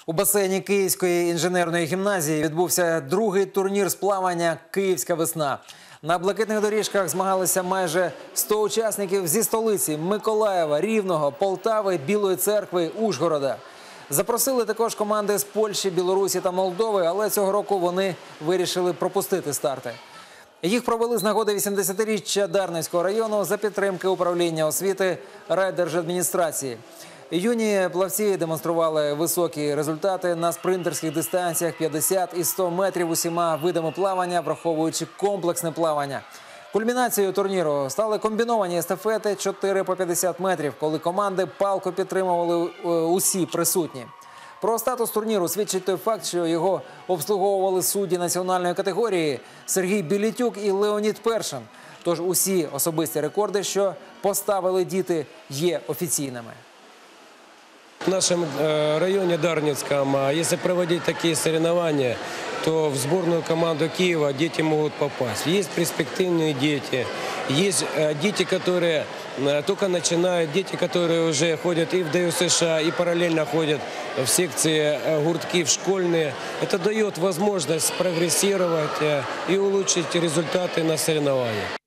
У басейні Київської інженерної гімназії відбувся другий турнір з плавання «Київська весна». На блакитних доріжках змагалися майже 100 учасників зі столиці – Миколаєва, Рівного, Полтави, Білої Церкви, Ужгорода. Запросили також команди з Польщі, Білорусі та Молдови, але цього року вони вирішили пропустити старти. Їх провели з нагоди 80-річчя Дарницького району за підтримки управління освіти райдержадміністрації. Юні плавці демонстрували високі результати на спринтерських дистанціях 50 і 100 метрів усіма видами плавання, враховуючи комплексне плавання. Кульмінацією турніру стали комбіновані естафети 4 по 50 метрів, коли команди палко підтримували усі присутні. Про статус турніру свідчить той факт, що його обслуговували судді національної категорії Сергій Білітюк і Леонід Першин. Тож усі особисті рекорди, що поставили діти, є офіційними. В нашем районе Дарницком, если проводить такие соревнования, то в сборную команду Киева дети могут попасть. Есть перспективные дети, есть дети, которые только начинают, дети, которые уже ходят и в ДЮСШ, и параллельно ходят в секции гуртки, в школьные. Это дает возможность прогрессировать и улучшить результаты на соревнованиях.